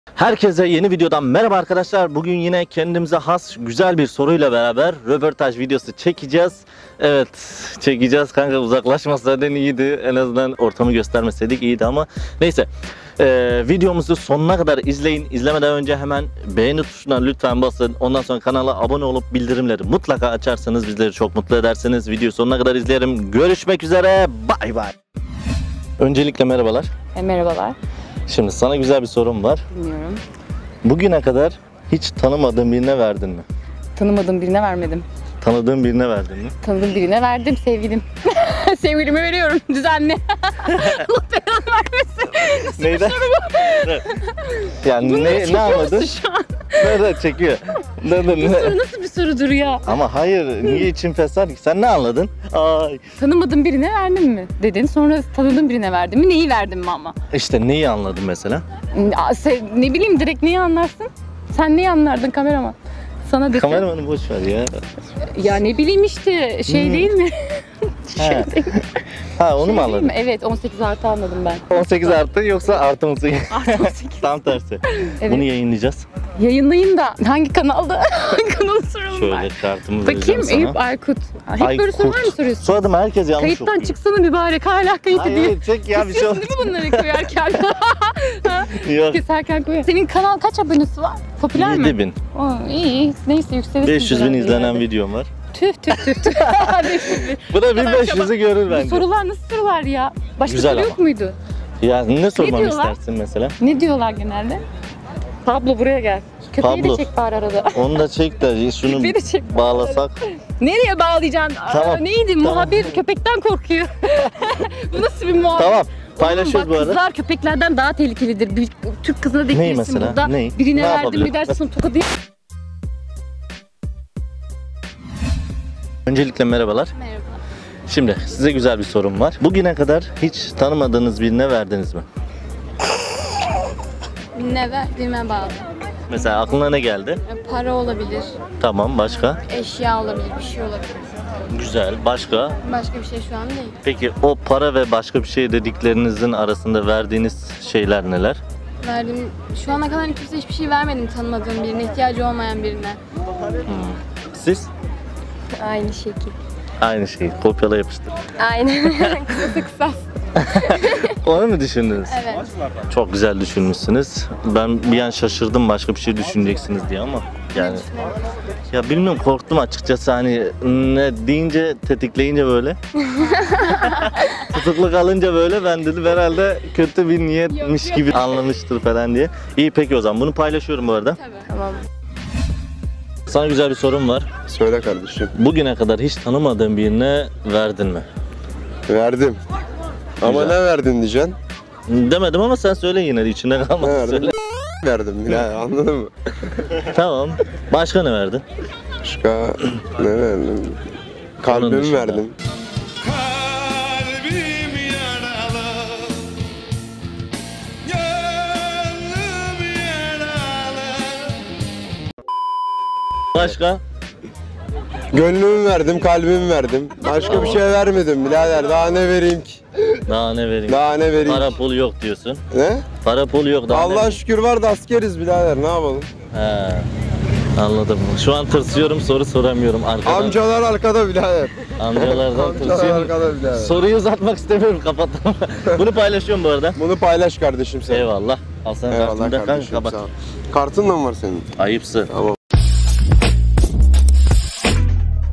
Herkese yeni videodan merhaba arkadaşlar. Bugün yine kendimize has güzel bir soruyla beraber röportaj videosu çekeceğiz. Evet, çekeceğiz kanka, uzaklaşmasaydın iyiydi. En azından ortamı göstermeseydik iyiydi ama neyse. Videomuzu sonuna kadar izleyin. İzlemeden önce hemen beğeni tuşuna lütfen basın. Ondan sonra kanala abone olup bildirimleri mutlaka açarsanız bizleri çok mutlu edersiniz. Videoyu sonuna kadar izleyelim. Görüşmek üzere. Bay bay. Öncelikle merhabalar. Merhabalar. Şimdi sana güzel bir sorum var. Dinliyorum. Bugüne kadar hiç tanımadığın birine verdin mi? Tanımadığım birine vermedim. Tanıdığın birine verdin mi? Tanıdığım birine verdim, sevgilim. Sevgilime veriyorum düzenli. Allah belanı vermesin. Nasıl Neyden? bir soru bu? Yani ne anladın? Şu an? Nerede çekiyor? Bu soru nasıl bir sorudur ya? Ama hayır, niye için fesat ki? Sen ne anladın? Ay. Tanımadığım birine verdim mi dedin. Sonra tanıdığım birine verdim mi? Neyi verdim mi ama? İşte neyi anladın mesela? Ne bileyim, direkt neyi anlarsın? Sen neyi anlardın kameraman? Sana desem. Kameramanı boş ver ya. Ya ne bileyim işte değil mi? Ha. Ha, onu mu anladın? Evet, 18 artı anladım ben. 18 artı yoksa artı 18? Artı 18. Tam tersi. Evet. Bunu yayınlayacağız. Yayınlayın da hangi kanalda? Hangi kanalı soralım Şöyle ben. kartımı Bakayım, vereceğim sana. Eyüp Aykut. Hep böyle sorular mı soruyorsun? Soyadım herkes yanlış Kayıttan okuyor. çıksana mübarek, hala kayıt ediyor. Hayır, çek ya, bir şey olmaz. Değil mi bunları koyarken? Yok. Keserken koyar. Senin kanal kaç abonesi var? Popüler mi? 7000. İyi, neyse yükselir. 500 bin izlenen videom var. Tüh. Bu da 1500'ü görür Bu bence. sorular nasıl sorular ya? Başka Güzel soru ama. yok muydu? Ya ne sormamı diyorlar? istersin mesela? Ne diyorlar genelde? Pablo buraya gel. Köpeği Pablo. de çek bari arada. Onu da çek de şunu Beni çek. bağlasak. Nereye bağlayacaksın? Tamam. Neydi? Tamam. Muhabir köpekten korkuyor. Bu nasıl bir muhabir? Tamam. Oğlum Paylaşıyoruz bak, bu arada. kızlar köpeklerden daha tehlikelidir. Bir Türk kızına denk Ney gelirsin mesela? burada. Ney? Birine Ne verdim yapabilir? mi dersin, tokadı. Öncelikle merhabalar. Merhaba. Şimdi size güzel bir sorum var. Bugüne kadar hiç tanımadığınız birine verdiniz mi? Ne verdiğime bağlı. Mesela aklına ne geldi? Para olabilir, Tamam, başka? eşya olabilir, bir şey olabilir. Güzel. Başka? Başka bir şey şu an değil. Peki o para ve başka bir şey dediklerinizin arasında verdiğiniz şeyler neler? Verdiğim, şu ana kadar kimse hiçbir şey vermedim tanımadığım birine, ihtiyacı olmayan birine. Siz? Aynı şekil. Aynı şeyi kopyala yapıştır. Aynen. Kısası kısas. Onu mu düşündünüz? Evet. Çok güzel düşünmüşsünüz. Ben bir an şaşırdım başka bir şey düşüneceksiniz diye ama yani ya bilmiyorum, korktum açıkçası, hani ne deyince, tetikleyince böyle tutuklu kalınca böyle ben dedim herhalde kötü bir niyetmiş Yok. gibi anlamıştır falan diye. İyi, peki o zaman bunu paylaşıyorum bu arada. Tabii. Tamam. Sana güzel bir sorum var. Söyle kardeşim. Bugüne kadar hiç tanımadığın birine verdin mi? Verdim. Ama Güzel. ne verdin diyeceksin? Demedim ama sen söyle, yine de içinde Ne kalmasın, verdim? söyle. Verdim bile, anladın mı? Tamam. Başka ne verdin? Başka ne verdim? Onun Kalbimi dışında. verdim. Kalbim yaralı, gönlüm yaralı. Başka? Gönlümü verdim, kalbimi verdim. Başka bir şey vermedim birader. Daha ne vereyim ki? Daha ne vereyim? Daha ne vereyim Para ki? pul yok diyorsun. Ne? Para pul yok daha. ne- Allah şükür var da askeriz birader, ne yapalım? He. Anladım. Şu an tırsıyorum, soru soramıyorum arkadan. Amcalar arkada birader. Amcalardan Amcalar tırsıyorum. arkada birader. Soruyu uzatmak istemiyorum, kapatalım. Bunu paylaşıyorum bu arada. Bunu paylaş kardeşim sen. Eyvallah. Al sana Eyvallah kartını da kanka, kardeşim, kapat. sağ ol. Kartın da mı var senin? Ayıpsın. Tamam.